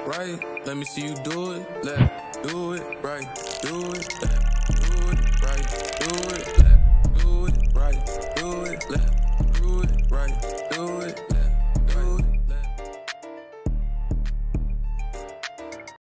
right. Let me see you do it left. Do it right. Do it left. Do it right. Do it